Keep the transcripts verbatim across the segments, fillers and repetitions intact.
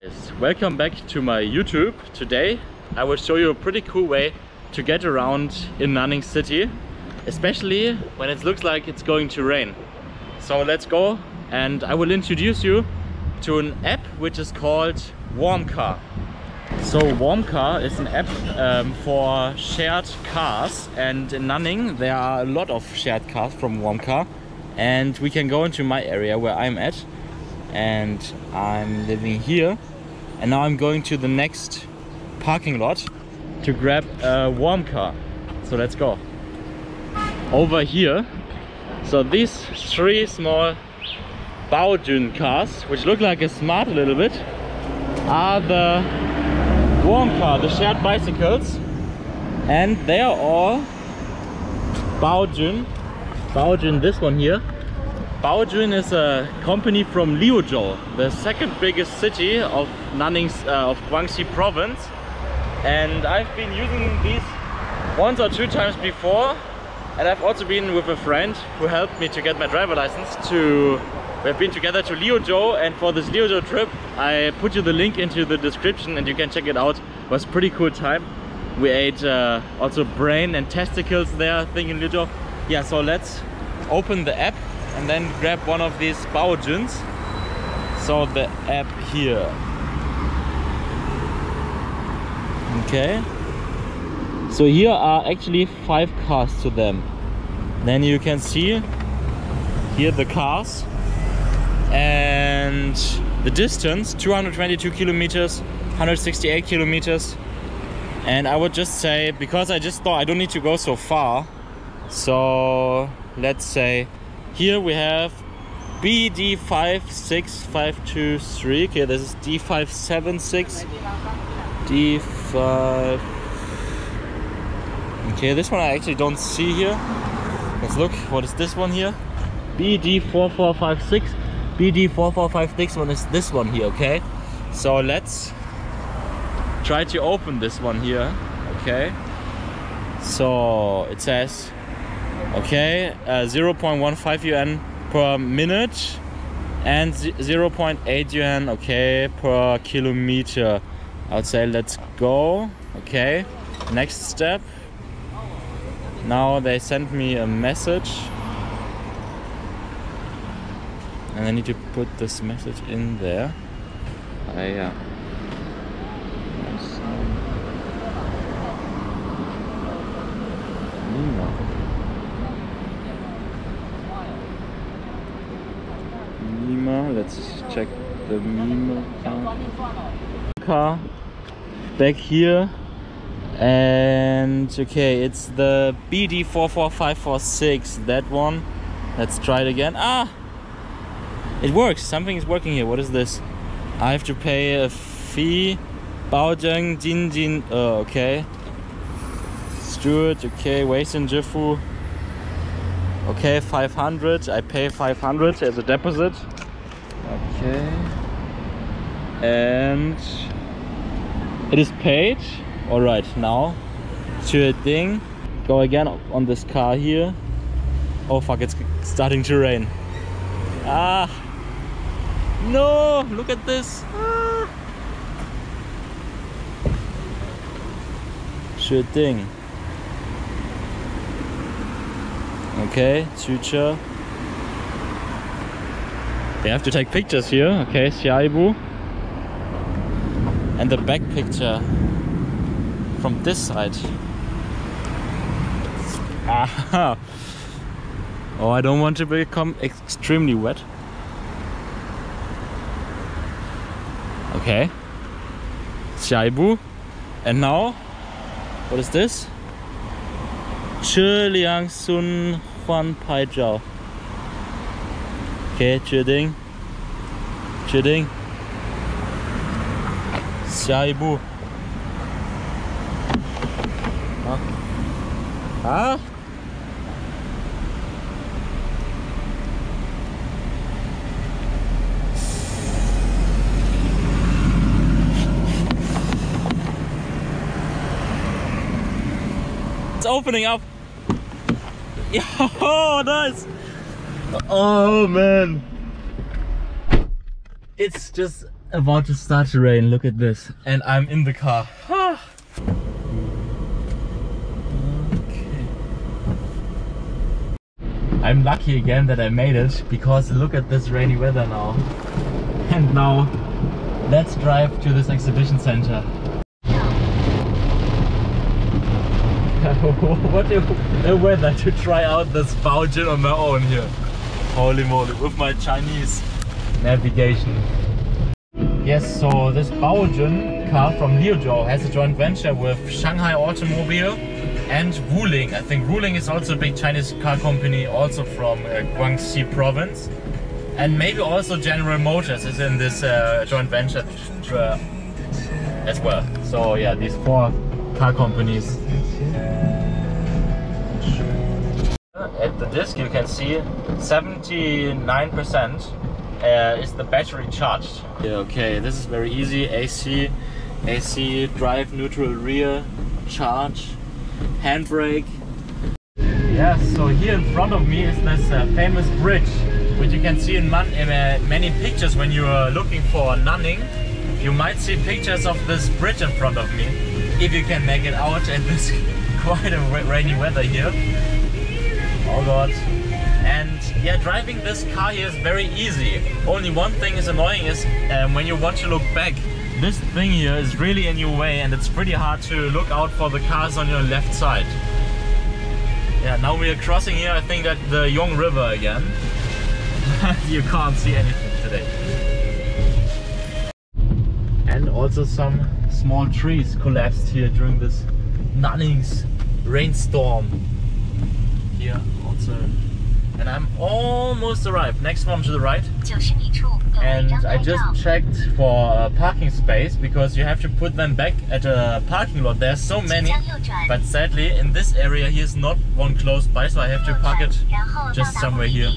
Yes, welcome back to my YouTube. Today I will show you a pretty cool way to get around in Nanning city, especially when it looks like it's going to rain. So let's go, and I will introduce you to an app which is called Warmcar. So Warmcar is an app um, for shared cars, and in Nanning there are a lot of shared cars from Warmcar, and we can go into my area where I'm at, and I'm living here. And now I'm going to the next parking lot to grab a Warmcar. So let's go. Over here, so these three small Baojun cars, which look like a Smart a little bit, are the Warmcar, the shared bicycles. And they are all Baojun. Baojun, this one here. Baojun is a company from Liuzhou, the second biggest city of Nanning's uh, of Guangxi province, and I've been using these once or two times before, and I've also been with a friend who helped me to get my driver license. To we've been together to Liuzhou, and for this Liuzhou trip I put you the link into the description and you can check it out. It was a pretty cool time. We ate uh, also brain and testicles there, I think, in Liuzhou. Yeah, so let's open the app and then grab one of these Baojuns. So the app here. Okay. So here are actually five cars to them. Then you can see here the cars and the distance, two hundred twenty-two kilometers, one hundred sixty-eight kilometers. And I would just say, because I just thought I don't need to go so far, so let's say here we have B D five six five two three. Okay, this is D five seven six. D five. Okay, this one I actually don't see here. Let's look. What is this one here? B D four four five six. B D four four five six one is this one here. Okay, so let's try to open this one here. Okay, so it says, okay, uh, zero point one five yuan per minute and zero point eight yuan, okay, per kilometer. I would say let's go. Okay, next step. Now they sent me a message and I need to put this message in there. Ah, yeah. Mima, let's check the Mima car back here, and okay, it's the B D four four five four six, that one. Let's try it again. Ah, it works. Something is working here. What is this? I have to pay a fee. Baojun Jin Jin. Oh, okay. Stuart. Okay. Weixin Jifu. Okay, five hundred. I pay five hundred as a deposit. Okay. And it is paid. All right, now to a thing. Go again on this car here. Oh fuck, it's starting to rain. Ah, no, look at this. Ah. Sure thing. Okay, future. They have to take pictures here. Okay, Xiaibu. And the back picture from this side. Ah. Oh, I don't want to become extremely wet. Okay. Xiaibu. And now, what is this? Che Liang Sun Huan Pai Zhao. Okay, Chiding. Chiding. Xiaibu. Huh? Huh? It's opening up. Oh, nice. Oh man, it's just about to start to rain. Look at this. And I'm in the car. Okay. I'm lucky again that I made it, because look at this rainy weather now. And now let's drive to this exhibition center. What a, a weather to try out this Baojun on my own here. Holy moly, with my Chinese navigation. Yes, so this Baojun car from Liuzhou has a joint venture with Shanghai Automobile and Wuling. I think Wuling is also a big Chinese car company, also from uh, Guangxi province. And maybe also General Motors is in this uh, joint venture uh, as well. So yeah, these four car companies. At the disc you can see seventy-nine percent uh, is the battery charged. Yeah, okay, this is very easy. A C, A C, drive, neutral, rear, charge, handbrake. Yeah, so here in front of me is this uh, famous bridge, which you can see in, man in uh, many pictures when you are looking for Nanning. You might see pictures of this bridge in front of me, if you can make it out in this quite a rainy weather here. Oh god. And yeah, driving this car here is very easy. Only one thing is annoying is um, when you want to look back, this thing here is really in your way and it's pretty hard to look out for the cars on your left side. Yeah, now we are crossing here, I think that the Yong River again. You can't see anything today. And also some small trees collapsed here during this Nanning's rainstorm. Here also. And I'm almost arrived. Next one to the right. And I just checked for a parking space, because you have to put them back at a parking lot. There's so many, but sadly in this area here's not one close by, so I have to park it just somewhere here.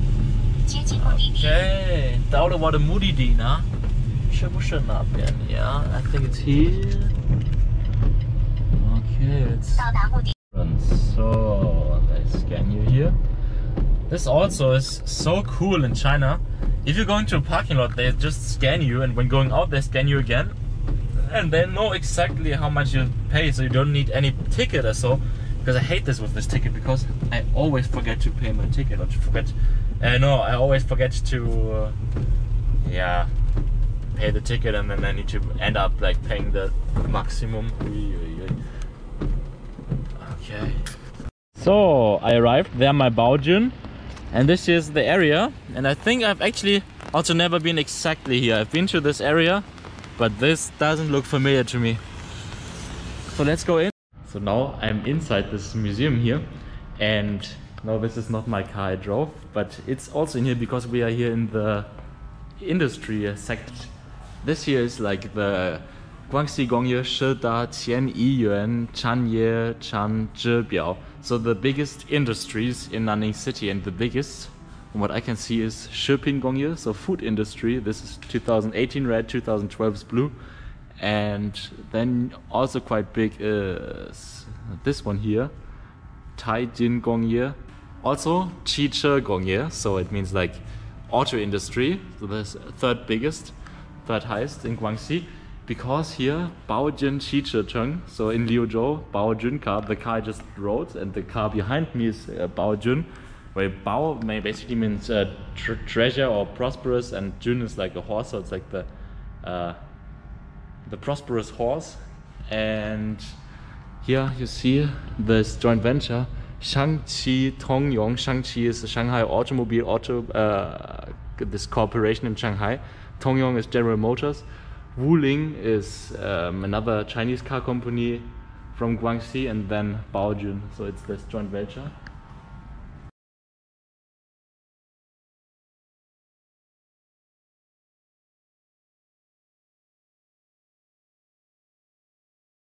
Okay, 到了我的目的地呢？是不是那边? Yeah, I think it's here. Okay, it's so they scan you here. This also is so cool in China. If you're going to a parking lot, they just scan you, and when going out they scan you again, and they know exactly how much you pay, so you don't need any ticket or so. Because I hate this with this ticket, because I always forget to pay my ticket, or to forget. Uh, no, I always forget to, uh, yeah, pay the ticket, and then I need to end up like paying the maximum. Okay. So I arrived. There, my Baojun, and this is the area. And I think I've actually also never been exactly here. I've been to this area, but this doesn't look familiar to me. So let's go in. So now I'm inside this museum here, and no, this is not my car I drove, but it's also in here because we are here in the industry section. This here is like the Guangxi Gongye Shida Qian Yiyuan Chanye Chan Zhibiao. So the biggest industries in Nanning City, and the biggest, from what I can see, is Shiping Gongye, so food industry. This is two thousand eighteen red, two thousand twelve is blue. And then also quite big is this one here, Taijin Gongye. Also Chiche Gongye, so it means like auto industry. So that's third biggest, third highest in Guangxi. Because here Baojun Chiche Cheng, so in Liuzhou, Baojun car, the car I just rode, and the car behind me is uh, Baojun, where Bao may basically means uh, tr treasure or prosperous, and Jun is like a horse, so it's like the uh, the prosperous horse. And here you see this joint venture, Shangqi Tongyong. Shangqi is the Shanghai Automobile Auto, uh, this corporation in Shanghai. Tongyong is General Motors. Wuling is um, another Chinese car company from Guangxi, and then Baojun. So it's this joint venture.